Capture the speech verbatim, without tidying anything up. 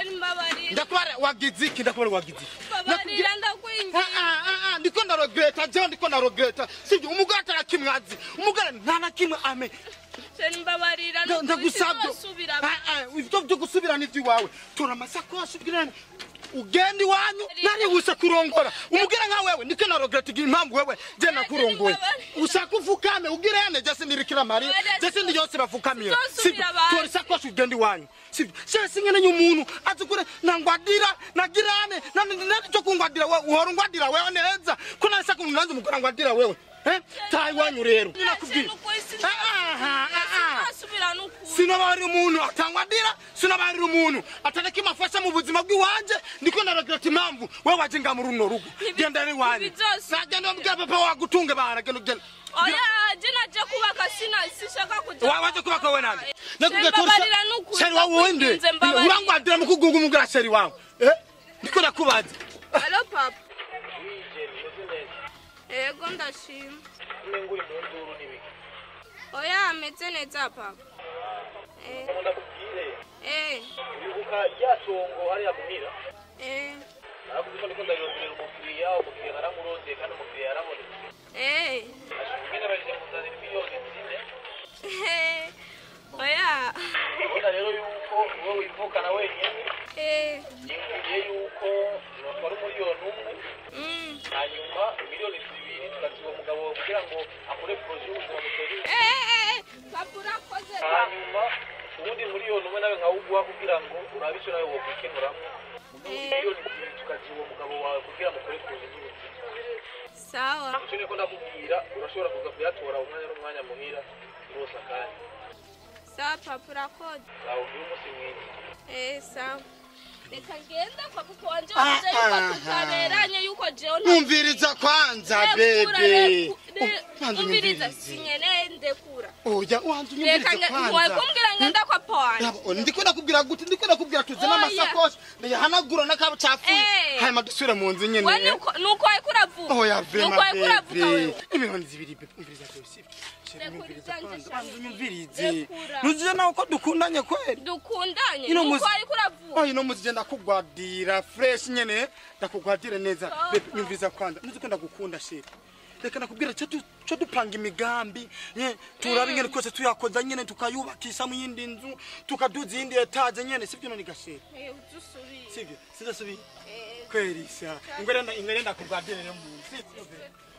Sheri mbabarira. Ndakubara wagiziki ndakubara wagiziki. Mbabarira ndakwingiye. Ah ah ah ndiko ndarogreta je ndiko ndarogreta. Sivyo umugore atarakimwazi. Umugore ntana kimwe ame. Sheri mbabarira ndagusabye. Ah ah ivyo byo gusubira n'ivyo wawe. Tora amasakoshi bwirane. Ugendi wanyu nari wuse kurongora umugire nka wewe ndike na regret igi impamvu wewe je nakurongoye usakuvukame ugirene je sindirikira mari je sindi yose bavukamira sibyo tori sakoshi ugendi wanyu sibyo se singene nyumuntu azukure nangwadira nagirane nandi cyo kungwadira wewe uhora ngwadira wewe neza ko nasa kunanze umugora ngwadira wewe eh tayi wanyu rero ninakubwira ah ah sinabari umuntu atangwadira sinabari umuntu ataneke mafasha mu buzima bw'iwanje ndiko naragrati impamvu wewe waje ngamuruno rugo genda ari wanye nagenda mbwa papa wagutunge baragenda ugenda oya je naje kubaka sina sishaka kuja wa waje kubaka wewe nande nakubwira torisa sheri wawe wende urangwadira mu kugunga umugara sheri wawe eh ndiko nakubaza allo papa ego ndashima nguri mu nduru nibiki oya ameze neza papa eh ndakubwire eh ubuka yatongo hari yamuhira eh nakubwira ndiko ndayirondera umukiriya umukiriya naramuronde kandi umukiriya yarabone eh ngene baje kuzana miliyoni zine eh oya ubona rero yuko wowe wivukana wenyine eh ngiye yuko nokora umuliyoni umwe mm hanyuma miliyoni zibiri tukaziba mugabo kugira ngo akore projet y'ubuzima butari eh kapura koze hanyuma ubundi miliyoni umwe nawe nkawuguha kugira ngo urabe icyo nawe wokwikenuramo miliyoni zibiri tukaziba mugabo wawe kugira ngo akore projet y'ubuzima sawa icyo niko ndakubwira urashobora kuza kuyatora umwanya n'umwanya muhira rwose akanya sawa papura koze sawa ugira umunsi mwiza eh sawa reka ngenda kwa kuko wanje waje yuko tutaberanye yuko jewe numviriza kwanza bebe numviriza sinyene ndekura oya wanje numviriza kwanza reka kumbwira ngenda kwa pawani ndiko nakubwira gute ndiko nakubwira tuze n'amasakoshi ndahanagura nakabo cafuye hanyuma dusubire mu nzu nyene wani nuko ayikura vuba oya vema nuko ayikura vuba wewe ibihoni zibiri bebe umviriza byose numvirize nuzije nawe ko dukundanye kweli dukundanye nuko ayikura vuba oya no muzije ndakugwadira fresh nyene ndakugwadire neza bebe nyumviriza kwanza nuziko ndagukunda sheri reka nakubwira cyo cyo dupanga imigambi nye turabe ngene kose tuyakoza nyene tukayubakisha mu yindi nzu tukaduza yindi etaje nyene sivyo none gasheri eh uzusubi sivyo sizasubi kweli sha ingere ingere ndakugwadire rero mu sivyo